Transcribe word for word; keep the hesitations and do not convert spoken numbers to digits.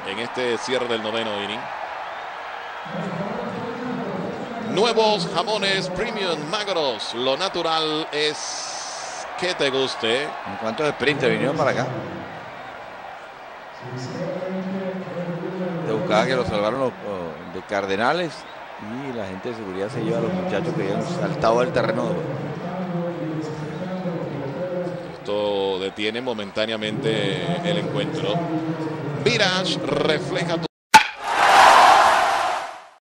en este cierre del noveno inning. Nuevos jamones premium magros. Lo natural es que te guste. ¿En cuántos sprinters vinieron para acá? Se buscaba que lo salvaron los, los de Cardenales y la gente de seguridad se lleva a los muchachos que habían saltado del terreno de juego. Esto detiene momentáneamente el encuentro. Mirage refleja tu